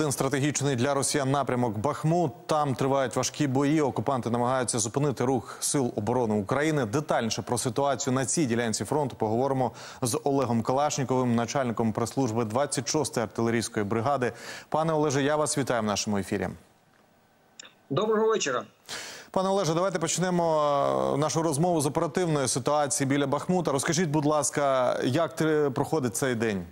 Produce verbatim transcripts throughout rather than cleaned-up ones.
один стратегічний для росіян напрямок Бахмут. Там тривають важкі бої. Окупанти намагаються зупинити рух Сил оборони України. Детальніше про ситуацію на цій ділянці фронту поговоримо з Олегом Калашніковим, начальником прес-служби двадцять шостої артилерійської бригади. Пане Олеже, я вас вітаю в нашому ефірі. Доброго вечора. Пане Олеже, давайте почнемо нашу розмову з оперативної ситуації біля Бахмута. Розкажіть, будь ласка, як проходить цей день?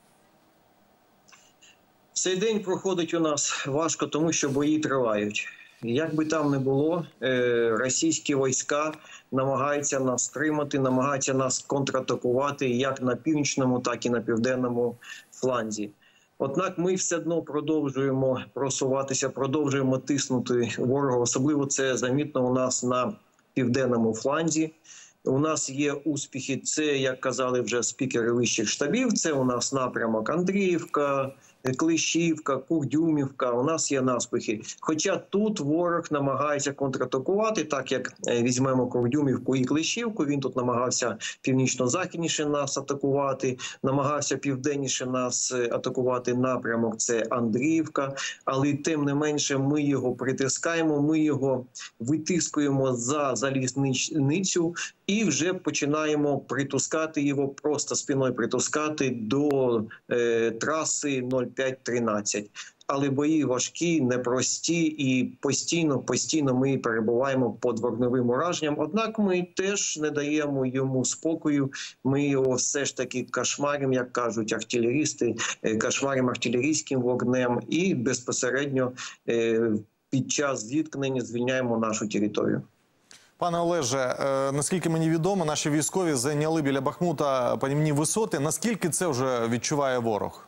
Цей день проходить у нас важко, тому що бої тривають. Як би там не було, російські війська намагаються нас стримати, намагаються нас контратакувати як на північному, так і на південному фланзі. Однак ми все одно продовжуємо просуватися, продовжуємо тиснути ворога. Особливо це замітно у нас на південному фланзі. У нас є успіхи, це, як казали вже спікери вищих штабів, це у нас напрямок Андріївка, Клещівка, Курдюмівка, у нас є наспіхи. Хоча тут ворог намагається контратакувати, так як візьмемо Курдюмівку і Клещівку, він тут намагався північно-західніше нас атакувати, намагався південніше нас атакувати напрямок, це Андріївка, але тим не менше ми його притискаємо, ми його витискуємо за залізницю і вже починаємо притискати його, просто спиною притискати до е, траси нуль п'ять тринадцять. Але бої важкі, непрості і постійно, постійно ми перебуваємо під вогневим ураженням. Однак ми теж не даємо йому спокою. Ми його все ж таки кошмаримо, як кажуть артилерісти, кошмаримо артилерійським вогнем і безпосередньо е, під час зіткнення звільняємо нашу територію. Пане Олеже, наскільки мені відомо, наші військові зайняли біля Бахмута панівні висоти. Наскільки це вже відчуває ворог?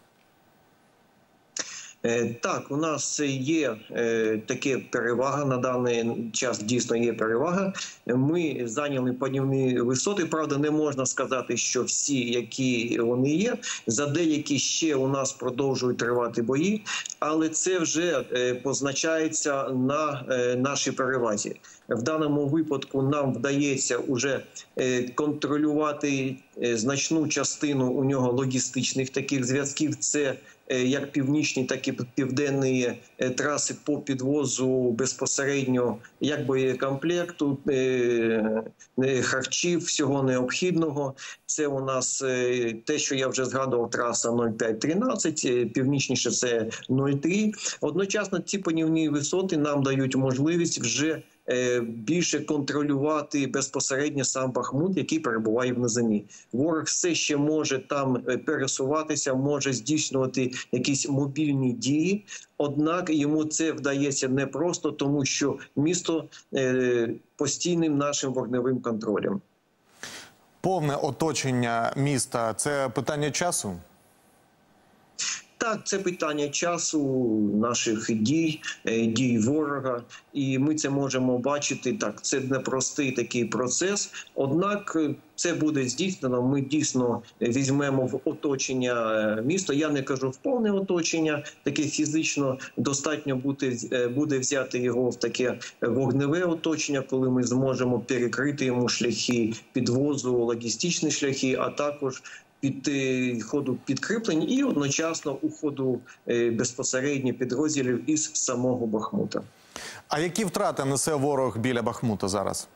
Так, у нас є таке перевага, на даний час дійсно є перевага. Ми зайняли панівні висоти, правда, не можна сказати, що всі, які вони є. За деякі ще у нас продовжують тривати бої, але це вже позначається на нашій перевазі. В даному випадку нам вдається вже контролювати значну частину у нього логістичних таких зв'язків. Це як північні, так і південні траси по підвозу безпосередньо як боєкомплекту, харчів, всього необхідного. Це у нас те, що я вже згадував, траса нуль п'ять тринадцять, північніше це нуль три. Одночасно ці панівні висоти нам дають можливість вже більше контролювати безпосередньо сам Бахмут, який перебуває в низині. Ворог все ще може там пересуватися, може здійснювати якісь мобільні дії, однак йому це вдається непросто, тому що місто постійним нашим вогневим контролем. Повне оточення міста – це питання часу? Так, це питання часу, наших дій, дій ворога, і ми це можемо бачити. Так, це непростий такий процес, однак це буде здійснено, ми дійсно візьмемо в оточення місто. Я не кажу в повне оточення, таке фізично достатньо буде, буде взяти його в таке вогневе оточення, коли ми зможемо перекрити йому шляхи підвозу, логістичні шляхи, а також під ходу підкріплень і одночасно у ходу безпосередньо підрозділів із самого Бахмута. А які втрати несе ворог біля Бахмута зараз?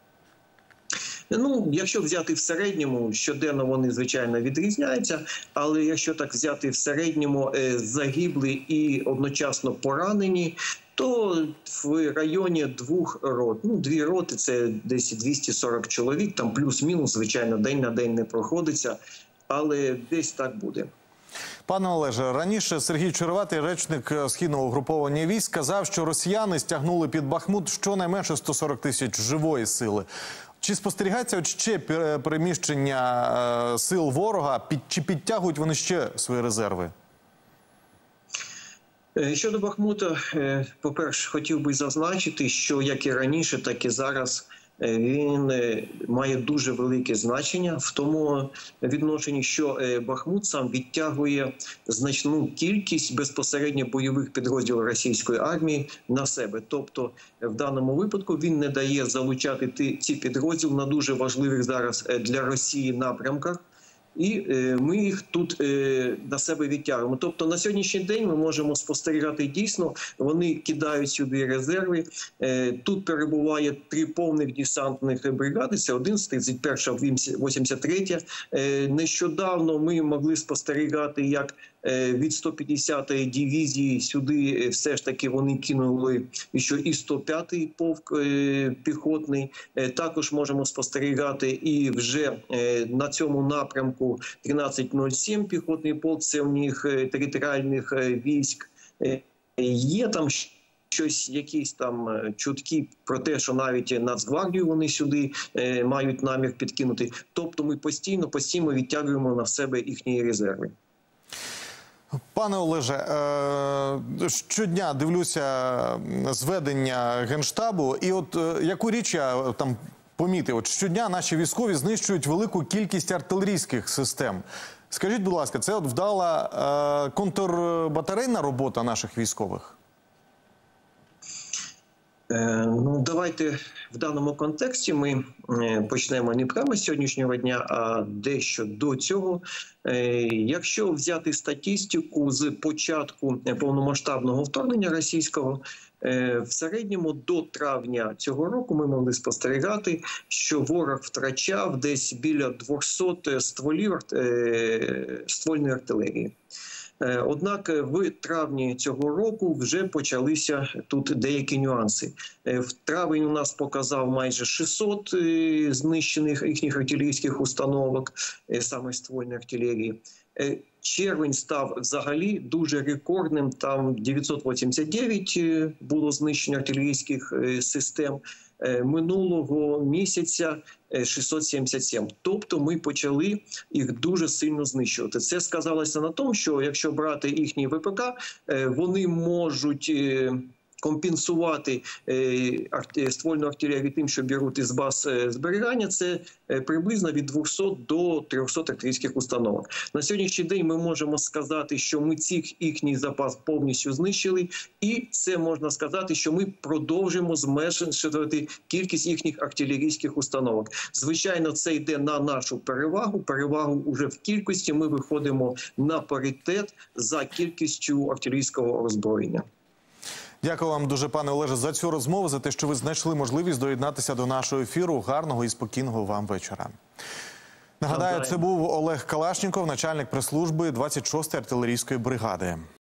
Ну, якщо взяти в середньому, щоденно вони, звичайно, відрізняються, але якщо так взяти в середньому загиблі і одночасно поранені, то в районі двох рот. Ну, дві роти – це десь двісті сорок чоловік, там плюс-мінус, звичайно, день на день не проходиться, але десь так буде. Пане Олеже, раніше Сергій Череватий, речник східного угруповання військ, сказав, що росіяни стягнули під Бахмут щонайменше сто сорок тисяч живої сили. Чи спостерігається ще переміщення сил ворога, чи підтягують вони ще свої резерви? Щодо Бахмута, по-перше, хотів би зазначити, що як і раніше, так і зараз він має дуже велике значення в тому відношенні, що Бахмут сам відтягує значну кількість безпосередньо бойових підрозділів російської армії на себе. Тобто в даному випадку він не дає залучати ці підрозділи на дуже важливих зараз для Росії напрямках. і е, ми їх тут е, на себе відтягуємо. Тобто на сьогоднішній день ми можемо спостерігати дійсно, вони кидають сюди резерви. Е, тут перебуває три повних десантних бригади, це одинадцята, тридцять перша, вісімдесят третя. Е, нещодавно ми могли спостерігати, як від сто п'ятдесятої дивізії сюди все ж таки вони кинули ще і сто п'ятий полк піхотний. Також можемо спостерігати і вже на цьому напрямку тринадцять нуль сім піхотний полк, це в них територіальних військ. Є там щось, якісь там чутки про те, що навіть Нацгвардію вони сюди мають намір підкинути. Тобто ми постійно, постійно відтягуємо на себе їхні резерви. Пане Олеже, щодня дивлюся зведення Генштабу, і от яку річ я там помітив, от щодня наші військові знищують велику кількість артилерійських систем. Скажіть, будь ласка, це от вдала контрбатарейна робота наших військових? Ну, давайте в даному контексті ми почнемо не прямо з сьогоднішнього дня, а дещо до цього. Якщо взяти статистику з початку повномасштабного вторгнення російського, в середньому до травня цього року ми могли спостерігати, що ворог втрачав десь біля двохсот стволів ствольної артилерії. Однак в травні цього року вже почалися тут деякі нюанси. В травень у нас показав майже шістсот знищених їхніх артилерійських установок, саме ствольної артилерії. Червень став взагалі дуже рекордним, там дев'ятсот вісімдесят дев'ять було знищення артилерійських систем. Минулого місяця шістсот сімдесят сім. Тобто ми почали їх дуже сильно знищувати. Це сказалося на тому, що якщо брати їхній ВПК, вони можуть компенсувати ствольну артилерію тим, що беруть із баз зберігання, це приблизно від двохсот до трьохсот артилерійських установок. На сьогоднішній день ми можемо сказати, що ми цих їхній запас повністю знищили, і це можна сказати, що ми продовжимо зменшувати кількість їхніх артилерійських установок. Звичайно, це йде на нашу перевагу. Перевагу вже в кількості ми виходимо на паритет за кількістю артилерійського озброєння. Дякую вам дуже, пане Олеже, за цю розмову, за те, що ви знайшли можливість доєднатися до нашого ефіру. Гарного і спокійного вам вечора. Нагадаю, це був Олег Калашніков, начальник прес-служби двадцять шостої артилерійської бригади.